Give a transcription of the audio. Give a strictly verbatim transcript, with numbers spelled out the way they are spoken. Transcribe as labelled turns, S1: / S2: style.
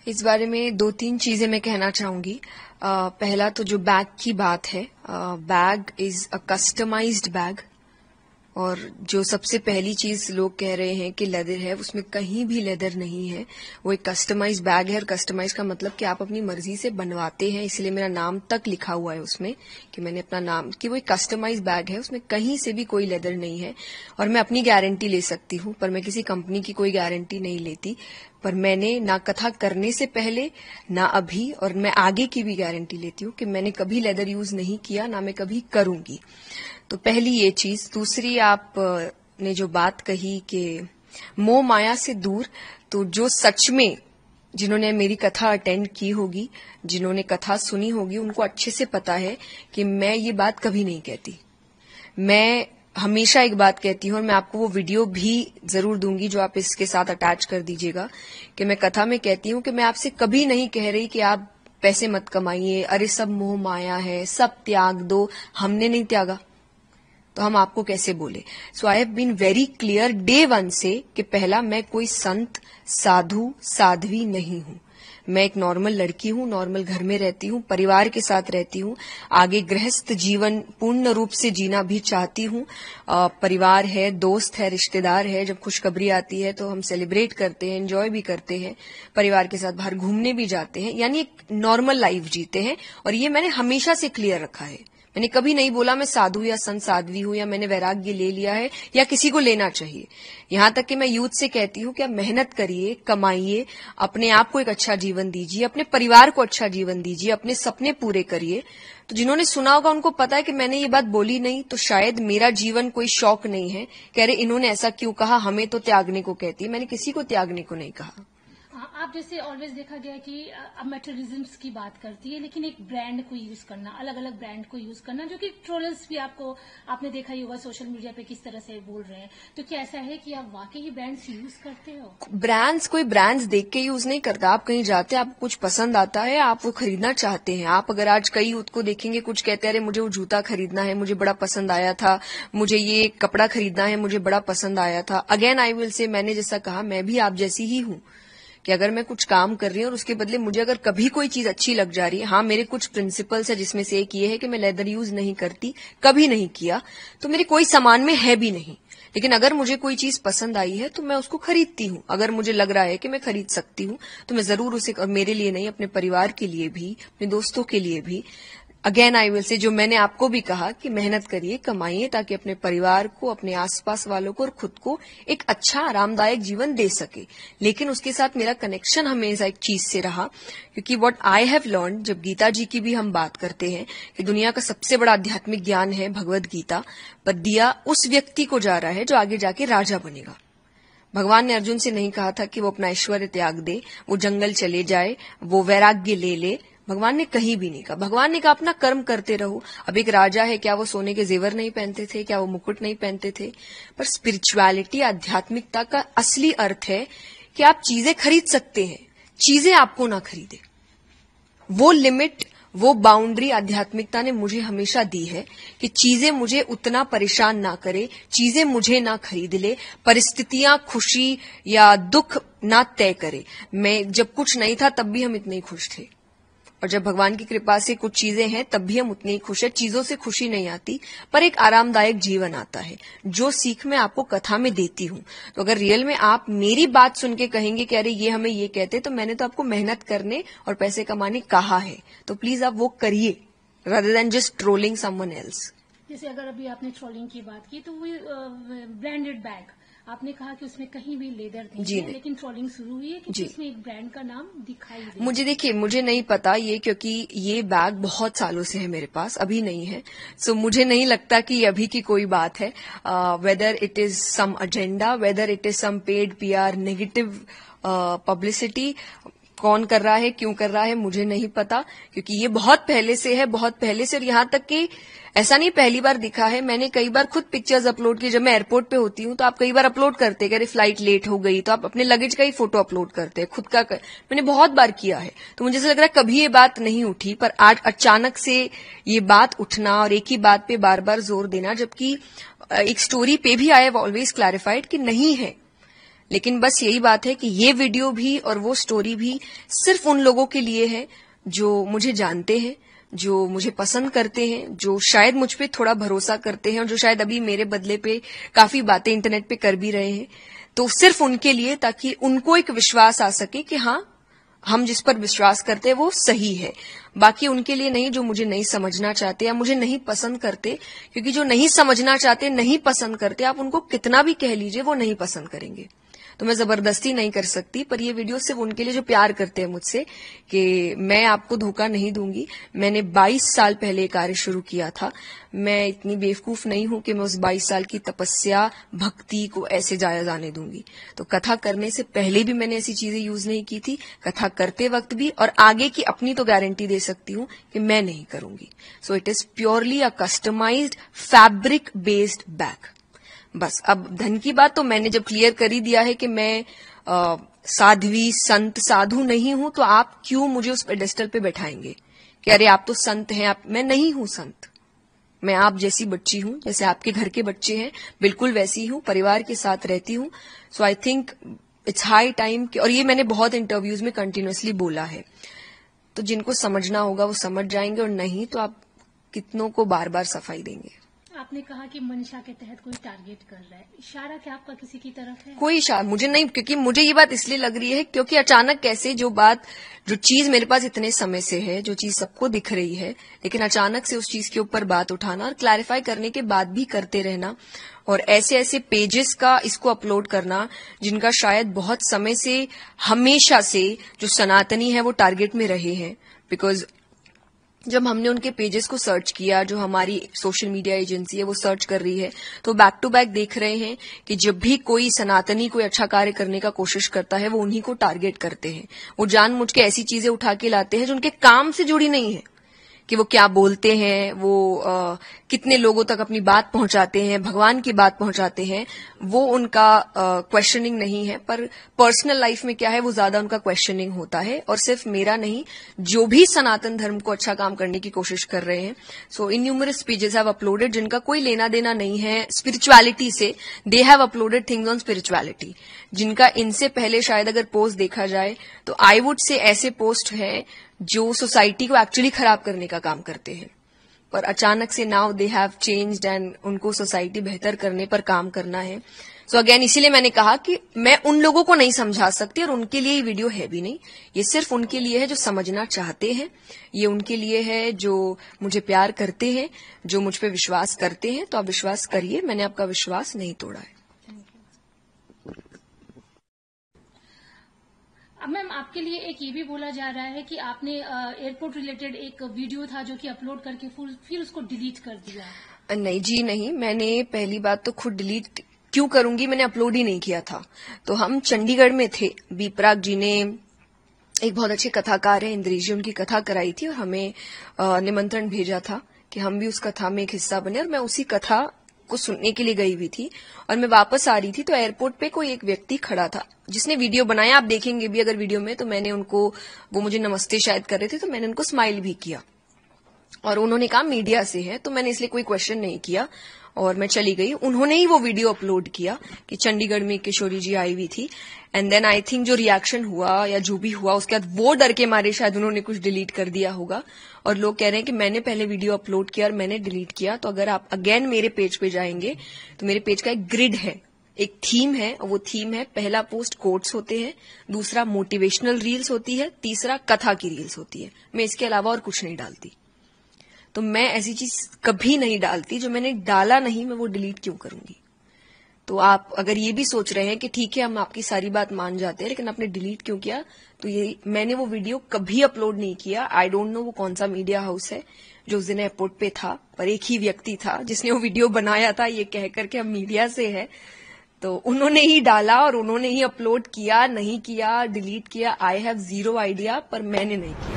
S1: इस बारे में दो तीन चीजें मैं कहना चाहूंगी। आ, पहला तो जो बैग की बात है, bag is a customized bag, और जो सबसे पहली चीज लोग कह रहे हैं कि लेदर है, उसमें कहीं भी लेदर नहीं है। वो एक कस्टमाइज बैग है, और कस्टमाइज का मतलब कि आप अपनी मर्जी से बनवाते हैं, इसलिए मेरा नाम तक लिखा हुआ है उसमें कि मैंने अपना नाम, कि वो एक कस्टमाइज बैग है, उसमें कहीं से भी कोई लेदर नहीं है। और मैं अपनी गारंटी ले सकती हूँ, पर मैं किसी कंपनी की कोई गारंटी नहीं लेती। पर मैंने ना कथा करने से पहले, ना अभी, और मैं आगे की भी गारंटी लेती हूँ कि मैंने कभी लेदर यूज नहीं किया, ना मैं कभी करूंगी। तो पहली ये चीज। दूसरी, आप ने जो बात कही कि मोह माया से दूर, तो जो सच में जिन्होंने मेरी कथा अटेंड की होगी, जिन्होंने कथा सुनी होगी, उनको अच्छे से पता है कि मैं ये बात कभी नहीं कहती। मैं हमेशा एक बात कहती हूँ, और मैं आपको वो वीडियो भी जरूर दूंगी जो आप इसके साथ अटैच कर दीजिएगा, कि मैं कथा में कहती हूँ कि मैं आपसे कभी नहीं कह रही कि आप पैसे मत कमाइए, अरे सब मोह माया है, सब त्याग दो। हमने नहीं त्यागा तो हम आपको कैसे बोले। So I have been very clear day one से कि पहला, मैं कोई संत, साधु, साध्वी नहीं हूं। मैं एक नॉर्मल लड़की हूं, नॉर्मल घर में रहती हूं, परिवार के साथ रहती हूं, आगे गृहस्थ जीवन पूर्ण रूप से जीना भी चाहती हूं। परिवार है, दोस्त है, रिश्तेदार है, जब खुशखबरी आती है तो हम सेलिब्रेट करते हैं, एंजॉय भी करते हैं, परिवार के साथ बाहर घूमने भी जाते हैं, यानी एक नॉर्मल लाइफ जीते हैं। और ये मैंने हमेशा से क्लियर रखा है। मैंने कभी नहीं बोला मैं साधु या संत साध्वी हूं, या मैंने वैराग्य ले लिया है, या किसी को लेना चाहिए। यहां तक कि मैं यूथ से कहती हूं कि आप मेहनत करिए, कमाइए, अपने आप को एक अच्छा जीवन दीजिए, अपने परिवार को अच्छा जीवन दीजिए, अपने सपने पूरे करिए। तो जिन्होंने सुना होगा उनको पता है कि मैंने ये बात बोली नहीं, तो शायद मेरा जीवन कोई शौक नहीं है। कह रहे इन्होंने ऐसा क्यों कहा, हमें तो त्यागने को कहती है। मैंने किसी को त्यागने को नहीं कहा।
S2: आप जैसे ऑलवेज देखा गया कि अब मटेरियलिज्म्स की बात करती है, लेकिन एक ब्रांड को यूज करना, अलग अलग ब्रांड को यूज करना, जो कि ट्रोलर्स भी आपको आपने देखा ही होगा सोशल मीडिया पे किस तरह से बोल रहे हैं। तो क्या ऐसा है कि आप वाकई ही ब्रांड्स यूज करते हो?
S1: ब्रांड्स, कोई ब्रांड्स देख के यूज नहीं करता। आप कहीं जाते हैं, आपको कुछ पसंद आता है, आप वो खरीदना चाहते हैं। आप अगर आज कई यूथ को देखेंगे, कुछ कहते हैं अरे मुझे वो जूता खरीदना है, मुझे बड़ा पसंद आया था, मुझे ये कपड़ा खरीदना है, मुझे बड़ा पसंद आया था। अगेन आई विल से, मैंने जैसा कहा, मैं भी आप जैसी ही हूं कि अगर मैं कुछ काम कर रही हूँ और उसके बदले मुझे अगर कभी कोई चीज अच्छी लग जा रही है, हाँ मेरे कुछ प्रिंसिपल्स है, जिसमें से एक ये है कि मैं लेदर यूज नहीं करती, कभी नहीं किया, तो मेरे कोई सामान में है भी नहीं। लेकिन अगर मुझे कोई चीज पसंद आई है तो मैं उसको खरीदती हूँ। अगर मुझे लग रहा है कि मैं खरीद सकती हूँ तो मैं जरूर उसे, और मेरे लिए नहीं, अपने परिवार के लिए भी, अपने दोस्तों के लिए भी। अगेन आई विल से, जो मैंने आपको भी कहा कि मेहनत करिए, कमाइए, ताकि अपने परिवार को, अपने आसपास वालों को और खुद को एक अच्छा आरामदायक जीवन दे सके। लेकिन उसके साथ मेरा कनेक्शन हमेशा एक चीज से रहा, क्योंकि व्हाट आई हैव लर्न, जब गीता जी की भी हम बात करते हैं कि दुनिया का सबसे बड़ा आध्यात्मिक ज्ञान है भगवद गीता, पर दिया उस व्यक्ति को जा रहा है जो आगे जाके राजा बनेगा। भगवान ने अर्जुन से नहीं कहा था कि वो अपना ऐश्वर्य त्याग दे, वो जंगल चले जाए, वो वैराग्य ले ले। भगवान ने कहीं भी नहीं कहा। भगवान ने कहा अपना कर्म करते रहो। अब एक राजा है, क्या वो सोने के जेवर नहीं पहनते थे, क्या वो मुकुट नहीं पहनते थे? पर स्पिरिचुअलिटी, आध्यात्मिकता का असली अर्थ है कि आप चीजें खरीद सकते हैं, चीजें आपको ना खरीदे। वो लिमिट, वो बाउंड्री आध्यात्मिकता ने मुझे हमेशा दी है कि चीजें मुझे उतना परेशान ना करे, चीजें मुझे ना खरीद ले, परिस्थितियां खुशी या दुख ना तय करे। मैं जब कुछ नहीं था तब भी हम इतने ही खुश थे, और जब भगवान की कृपा से कुछ चीजें हैं तब भी हम उतने ही खुश है। चीजों से खुशी नहीं आती, पर एक आरामदायक जीवन आता है, जो सीख मैं आपको कथा में देती हूं। तो अगर रियल में आप मेरी बात सुन के कहेंगे कि अरे ये हमें ये कहते, तो मैंने तो आपको मेहनत करने और पैसे कमाने कहा है, तो प्लीज आप वो करिए, rather than just trolling someone else.
S2: जैसे अगर अभी आपने ट्रोलिंग की बात की, तो वो ब्रांडेड बैग आपने कहा कि उसमें कहीं भी लेदर नहीं है, लेकिन ट्रोलिंग शुरू हुई है कि उसमें एक ब्रांड का नाम दिखाई दे।
S1: मुझे देखिए, मुझे नहीं पता ये, क्योंकि ये बैग बहुत सालों से है मेरे पास, अभी नहीं है। सो so, मुझे नहीं लगता कि अभी की कोई बात है। Whether it is some agenda, whether it is some paid PR, negative publicity, कौन कर रहा है, क्यों कर रहा है, मुझे नहीं पता, क्योंकि ये बहुत पहले से है, बहुत पहले से। और यहां तक कि ऐसा नहीं पहली बार दिखा है, मैंने कई बार खुद पिक्चर्स अपलोड की। जब मैं एयरपोर्ट पे होती हूँ तो आप कई बार अपलोड करते हैं कि अरे फ्लाइट लेट हो गई, तो आप अपने लगेज का ही फोटो अपलोड करते हैं, खुद का कर, मैंने बहुत बार किया है। तो मुझे ऐसा लग रहा है कभी ये बात नहीं उठी, पर आज अचानक से ये बात उठना और एक ही बात पे बार बार जोर देना, जबकि एक स्टोरी पे भी आई हैव ऑलवेज क्लैरिफाइड कि नहीं है, लेकिन बस यही बात है कि ये वीडियो भी और वो स्टोरी भी सिर्फ उन लोगों के लिए है जो मुझे जानते हैं, जो मुझे पसंद करते हैं, जो शायद मुझ पे थोड़ा भरोसा करते हैं और जो शायद अभी मेरे बदले पे काफी बातें इंटरनेट पे कर भी रहे हैं। तो सिर्फ उनके लिए, ताकि उनको एक विश्वास आ सके कि हाँ, हम जिस पर विश्वास करते हैं वो सही है। बाकी उनके लिए नहीं जो मुझे नहीं समझना चाहते या मुझे नहीं पसंद करते, क्योंकि जो नहीं समझना चाहते, नहीं पसंद करते, आप उनको कितना भी कह लीजिए वो नहीं पसंद करेंगे। तो मैं जबरदस्ती नहीं कर सकती, पर ये वीडियो सिर्फ उनके लिए जो प्यार करते हैं मुझसे, कि मैं आपको धोखा नहीं दूंगी। मैंने बाईस साल पहले ये कार्य शुरू किया था। मैं इतनी बेवकूफ नहीं हूं कि मैं उस बाईस साल की तपस्या, भक्ति को ऐसे जाया जाने दूंगी। तो कथा करने से पहले भी मैंने ऐसी चीजें यूज नहीं की थी, कथा करते वक्त भी, और आगे की अपनी तो गारंटी दे सकती हूं कि मैं नहीं करूंगी। So it is purely a customized fabric based bag. बस अब धन की बात तो मैंने जब क्लियर कर ही दिया है कि मैं आ, साध्वी, संत, साधु नहीं हूं, तो आप क्यों मुझे उस पेडेस्टल पे बैठाएंगे कि अरे आप तो संत हैं। आप, मैं नहीं हूं संत। मैं आप जैसी बच्ची हूं, जैसे आपके घर के बच्चे हैं, बिल्कुल वैसी हूं, परिवार के साथ रहती हूं। So I think it's high time, और ये मैंने बहुत इंटरव्यूज में कंटिन्यूअसली बोला है। तो जिनको समझना होगा वो समझ जाएंगे, और नहीं तो आप कितनों को बार बार सफाई देंगे।
S2: आपने कहा कि मंशा के तहत कोई टारगेट कर रहा है, इशारा क्या आपका किसी की तरफ है?
S1: कोई इशारा मुझे नहीं, क्योंकि मुझे ये बात इसलिए लग रही है क्योंकि अचानक कैसे जो बात, जो चीज मेरे पास इतने समय से है, जो चीज सबको दिख रही है, लेकिन अचानक से उस चीज के ऊपर बात उठाना और क्लैरिफाई करने के बाद भी करते रहना, और ऐसे ऐसे पेजेस का इसको अपलोड करना जिनका शायद बहुत समय से, हमेशा से जो सनातनी है वो टारगेट में रहे हैं। बिकॉज जब हमने उनके पेजेस को सर्च किया, जो हमारी सोशल मीडिया एजेंसी है वो सर्च कर रही है, तो बैक टू बैक देख रहे हैं कि जब भी कोई सनातनी कोई अच्छा कार्य करने का कोशिश करता है वो उन्हीं को टारगेट करते हैं। वो जानबूझ के ऐसी चीजें उठा के लाते हैं जो उनके काम से जुड़ी नहीं है, कि वो क्या बोलते हैं, वो आ, कितने लोगों तक अपनी बात पहुंचाते हैं, भगवान की बात पहुंचाते हैं, वो उनका क्वेश्चनिंग नहीं है। पर पर्सनल लाइफ में क्या है वो ज्यादा उनका क्वेश्चनिंग होता है। और सिर्फ मेरा नहीं, जो भी सनातन धर्म को अच्छा काम करने की कोशिश कर रहे हैं। So in numerous pages have uploaded जिनका कोई लेना देना नहीं है स्पिरिचुअलिटी से, they have uploaded things on spirituality, जिनका इनसे पहले शायद अगर पोस्ट देखा जाए तो आई वुड से ऐसे पोस्ट है जो सोसाइटी को एक्चुअली खराब करने का काम करते हैं। पर अचानक से now they have changed and उनको सोसाइटी बेहतर करने पर काम करना है। सो so अगेन इसीलिए मैंने कहा कि मैं उन लोगों को नहीं समझा सकती, और उनके लिए ये वीडियो है भी नहीं। ये सिर्फ उनके लिए है जो समझना चाहते हैं, ये उनके लिए है जो मुझे प्यार करते हैं, जो मुझ पे विश्वास करते हैं। तो आप विश्वास करिए, मैंने आपका विश्वास नहीं तोड़ा है।
S2: अब मैम आपके लिए एक ये भी बोला जा रहा है कि आपने एयरपोर्ट रिलेटेड एक वीडियो था जो कि अपलोड करके फिर उसको डिलीट कर दिया।
S1: नहीं जी नहीं, मैंने पहली बात तो खुद डिलीट क्यों करूंगी, मैंने अपलोड ही नहीं किया था। तो हम चंडीगढ़ में थे, बीपराग जी ने, एक बहुत अच्छे कथाकार है इंद्रेश जी, उनकी कथा कराई थी और हमें निमंत्रण भेजा था कि हम भी उस कथा में एक हिस्सा बने, और मैं उसी कथा को सुनने के लिए गई हुई थी। और मैं वापस आ रही थी तो एयरपोर्ट पे कोई एक व्यक्ति खड़ा था जिसने वीडियो बनाया, आप देखेंगे भी अगर वीडियो में, तो मैंने उनको, वो मुझे नमस्ते शायद कर रहे थे, तो मैंने उनको स्माइल भी किया, और उन्होंने कहा मीडिया से है, तो मैंने इसलिए कोई क्वेश्चन नहीं किया और मैं चली गई। उन्होंने ही वो वीडियो अपलोड किया कि चंडीगढ़ में किशोरी जी आई हुई थी, एंड देन आई थिंक जो रिएक्शन हुआ या जो भी हुआ उसके बाद वो डर के मारे शायद उन्होंने कुछ डिलीट कर दिया होगा। और लोग कह रहे हैं कि मैंने पहले वीडियो अपलोड किया और मैंने डिलीट किया। तो अगर आप अगेन मेरे पेज पे जाएंगे तो मेरे पेज का एक ग्रिड है, एक थीम है, और वो थीम है, पहला पोस्ट कोट्स होते हैं, दूसरा मोटिवेशनल रील्स होती है, तीसरा कथा की रील्स होती है। मैं इसके अलावा और कुछ नहीं डालती। तो मैं ऐसी चीज कभी नहीं डालती, जो मैंने डाला नहीं मैं वो डिलीट क्यों करूंगी। तो आप अगर ये भी सोच रहे हैं कि ठीक है हम आपकी सारी बात मान जाते हैं लेकिन आपने डिलीट क्यों किया, तो ये मैंने वो वीडियो कभी अपलोड नहीं किया। आई डोंट नो वो कौन सा मीडिया हाउस है जो उस दिन एयरपोर्ट पे था, पर एक ही व्यक्ति था जिसने वो वीडियो बनाया था ये कह करके हम मीडिया से है, तो उन्होंने ही डाला और उन्होंने ही अपलोड किया, नहीं किया, डिलीट किया, आई हैव जीरो आइडिया, पर मैंने नहीं किया।